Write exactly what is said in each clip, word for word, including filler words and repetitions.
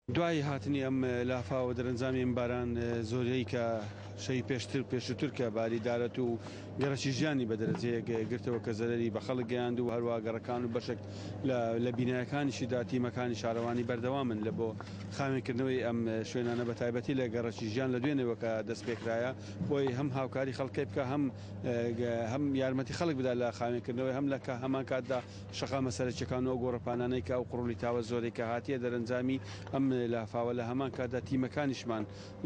دوای هاتنی ئەم لافاوە دەرەنجامی ئەم باران زۆرەی کە شەی پێشتر پێشتر کە باریدارەت و گەڕەکی ژیانی بە دەرەجەیەک گرتەوە کە زەرەری بە خەڵک گەیاند و هەروە گەڕەکان و بەشێک لە بینایەکانیشیدا تیمەکانی شارەوانی بەردەوامن لە بۆ خاوێنکردنەوەی ئەم شوێنانە بە تایبەتی لە گەڕەکی ژیان لە دوێنەوە کە دەست پێکرایە بۆی هەم هاوکاری خەڵکی بکە هەم هەم یارمەتی خەڵک بدا لە خاوێنکردنەوەی هەم لە هەمان کاتدا شەقا مەسەرەکیەکانەوە گۆڕەپانانەی کە ئەو قڕولیتاوە زۆرێک کە هاتیە دەرەنجامی ئەم لافاوە لە هەمان کاتدا تیمەکانیشمان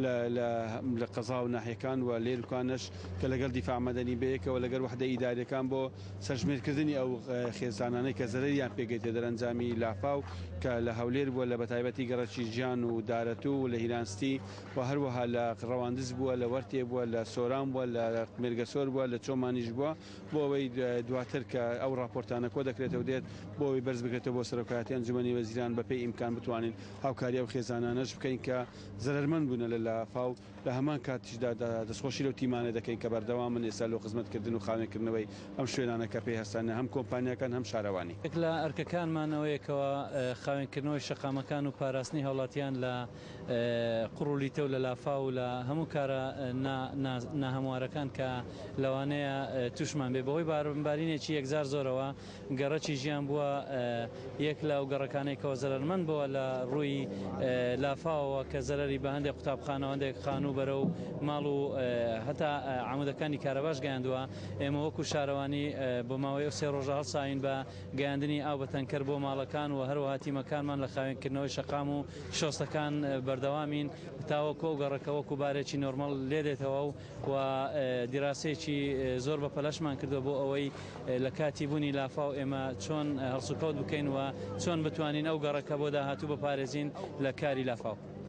لە قەزا و ناحیەکان و لێرکانش کە لەگەڵ دیفاع مەدەنی بەیەکەوە لەگەر وحدە ئیداریەکان بۆ سەرژمێرکردنی ئەو خێزانانەی کە زەرەریان پێگەیتە دەرەنجامی لافاو کە لە هەولێر بووە لە بەتایبەتی گەڕەکی ژیان و دارەتوو و لە هیرانستی و هەروەها لە ڕەواندز بووە لە وەرتێ بووە لە سۆران بووە لە مێرگەسۆر بووە لە چۆمانیش بووە بۆ ئەوەی دواتر کە ئەو راپۆرتانە کۆ دەکرێتەوە دێت بۆ ئەوەی بەرز بکرێتەوە بۆ سەرۆکایەتی ئەنجومەنی وەزیران بەپێی ئیمکان بتوانین هاوکاری ئەو خێزانانەش بکەین کە زەرمەند بوون لە لافاو لە هەمان کاتیشدا دەستخۆشی لەو تیمانە دەکەین کە بەردەوامن ئێستا لەو خزمەتکردن و خاوێنکردنەوەی ئەم شوێنانە کە پێی هەستانە هەم کۆمپانیەکان هەم شارەوانی یەک لە ئەرکەکانمانەوەیەکەوە خاوێنکردنەوەی شەقامەکان و پاراستنی هەوڵاتیان لە قڕولیتە و لە لافا و لە هەموو کارە ناهەموارەکان کە لەوانەیە توشمان بێ بەهۆی بارمبارینێکی یەکجار زۆرەوە گەڕەکی ژیان بووە یەک لە ئەو گەڕەکانێکەوە زەرمەند بووە لە ڕووی لافاوەوە کە زەرەری بە هەندێک قوتابخانە هەندێک خانوو بەرە و ماڵ و هەتا عمودەکانی کارەباش گەیاندووە ئێمە وەکو شارەوانی بۆ ماوەی سێ ڕۆژە هەڵساین بە گەیاندنی ئاو بەتەنکەر بۆ ماڵەکان و هەروەها تیمەکانمان لە خاوێنکردنەوەی شەقام و شۆستەکان بەردەوامین تاوەکو و گەڕەکە وەکو بارێکی نۆرمەڵ لێ دێتەوە و دیراسەیەکی زۆر بە پەلەشمان کردو بۆ ئەوەی لە کاتی بوونی لافا و ئێمە چۆن هەڵسوکەوت بکەین و چۆن بتوانین ئەو گەڕەکە بۆ داهاتوو بپارێزین لە کاری لافاو.